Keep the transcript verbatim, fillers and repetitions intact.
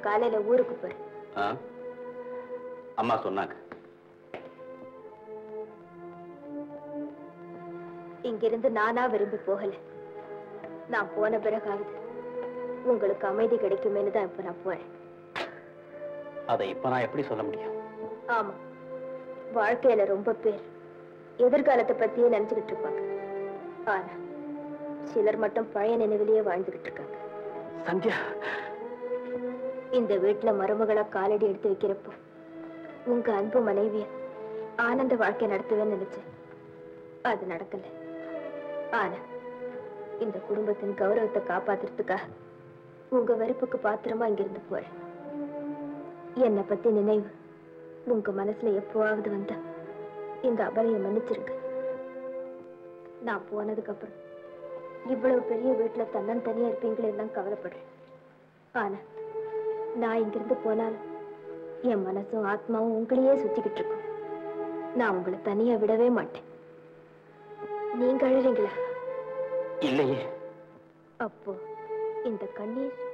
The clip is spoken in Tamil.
காலையில ஊருக்கு போறேன். அம்மா சொன்னாங்க. இங்கிருந்து நானா விரும்பி போகல. நான் போன பிறகாவது உங்களுக்கு அமைதி கிடைக்குமேனு தான் இப்ப நான் போறேன். அதை இப்ப நான் எப்படி சொல்ல முடியும்? ஆமா, வாழ்க்கையில ரொம்ப பேர் எதிர்காலத்தை பத்தியே நினைச்சுக்கிட்டு இருப்பாங்க. ஆனா சிலர் மட்டும் பழைய நினைவிலேயே வாழ்ந்துகிட்டு இருக்காங்க. சந்தியா, இந்த வீட்டுல மருமகளா காலடி எடுத்து வைக்கிறப்போ உங்க அன்பு மனைவிய ஆனந்த வாழ்க்கை நடத்துவேன்னு நினைச்சேன். அது நடக்கல. ஆனா இந்த குடும்பத்தின் கௌரவத்தை காப்பாத்துறதுக்காக உங்க வெறுப்புக்கு பாத்திரமா இங்கிருந்து போறேன். என்னை பத்தி நினைவு உங்க மனசுல எப்பவாவது வந்தா இந்த அபலையை மன்னிச்சிருங்க. நான் போனதுக்கு அப்புறம் இவ்வளவு பெரிய வீட்டுல தன்னன் தனியா இருப்பீங்களே தான் கவலைப்படுறேன். ஆனா நான் இங்கிருந்து போனாலும் என் மனசும் ஆத்மாவும் உங்களையே சுத்திக்கிட்டு இருக்கும். நான் உங்களை தனியா விடவே மாட்டேன். நீங்க அழுறீங்களா? இல்லையே. அப்போ இந்த கண்ணீர்